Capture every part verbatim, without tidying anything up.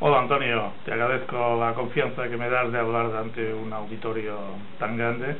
Hola Antonio, te agradezco la confianza que me das de hablar ante un auditorio tan grande.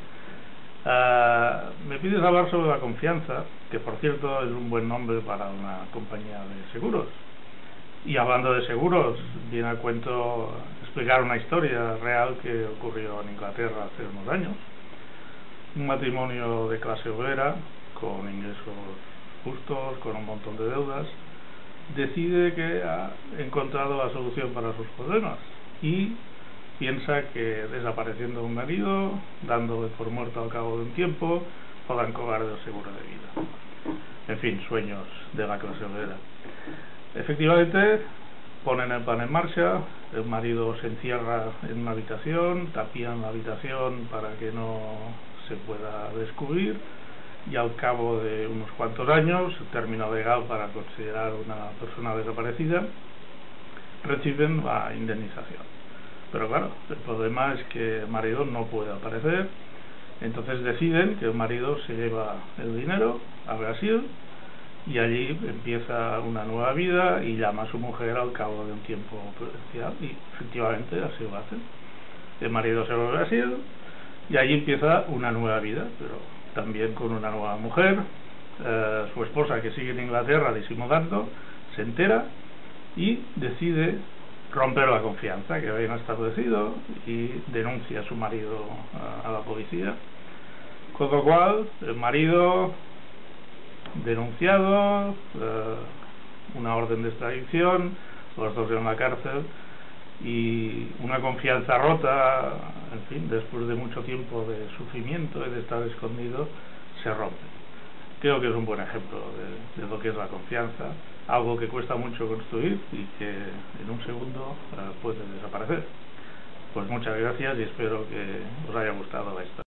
Uh, me pides hablar sobre la confianza, que por cierto es un buen nombre para una compañía de seguros. Y hablando de seguros, viene a cuento explicar una historia real que ocurrió en Inglaterra hace unos años. Un matrimonio de clase obrera, con ingresos justos, con un montón de deudas, decide que ha encontrado la solución para sus problemas y piensa que desapareciendo un marido, dándole por muerto al cabo de un tiempo, podrán cobrar del seguro de vida. En fin, sueños de la clase obrera. Efectivamente, ponen el plan en marcha, el marido se encierra en una habitación, tapían la habitación para que no se pueda descubrir, y al cabo de unos cuantos años, término legal para considerar una persona desaparecida, reciben la indemnización. Pero claro, el problema es que el marido no puede aparecer, entonces deciden que el marido se lleva el dinero a Brasil y allí empieza una nueva vida y llama a su mujer al cabo de un tiempo prudencial, y efectivamente así lo hacen. El marido se va a Brasil y allí empieza una nueva vida, pero también con una nueva mujer. Eh, su esposa, que sigue en Inglaterra disimulando, se entera y decide romper la confianza que habían establecido y denuncia a su marido a, a la policía, con lo cual el marido denunciado, eh, una orden de extradición, los dos en la cárcel y una confianza rota, en fin, después de mucho tiempo de sufrimiento y de estar escondido, se rompe. Creo que es un buen ejemplo de, de lo que es la confianza, algo que cuesta mucho construir y que en un segundo uh, puede desaparecer. Pues muchas gracias y espero que os haya gustado la historia.